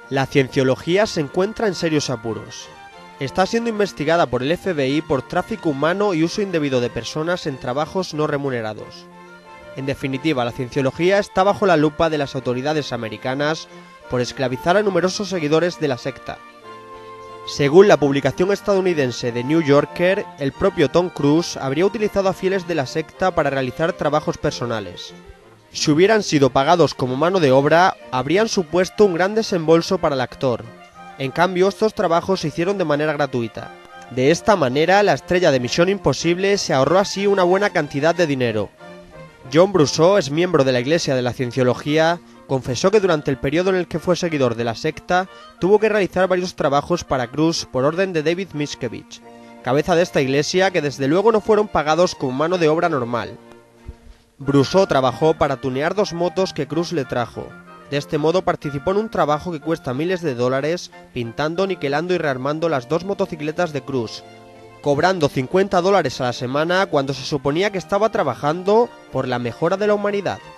La cienciología se encuentra en serios apuros. Está siendo investigada por el FBI por tráfico humano y uso indebido de personas en trabajos no remunerados. En definitiva, la cienciología está bajo la lupa de las autoridades americanas por esclavizar a numerosos seguidores de la secta. Según la publicación estadounidense The New Yorker, el propio Tom Cruise habría utilizado a fieles de la secta para realizar trabajos personales. Si hubieran sido pagados como mano de obra, habrían supuesto un gran desembolso para el actor. En cambio, estos trabajos se hicieron de manera gratuita. De esta manera, la estrella de Misión Imposible se ahorró así una buena cantidad de dinero. John Brusso, es miembro de la Iglesia de la Cienciología, confesó que durante el periodo en el que fue seguidor de la secta, tuvo que realizar varios trabajos para Cruise por orden de David Miscavige, cabeza de esta iglesia, que desde luego no fueron pagados como mano de obra normal. Brusso trabajó para tunear dos motos que Cruise le trajo. De este modo participó en un trabajo que cuesta miles de dólares, pintando, niquelando y rearmando las dos motocicletas de Cruise, cobrando $50 a la semana cuando se suponía que estaba trabajando por la mejora de la humanidad.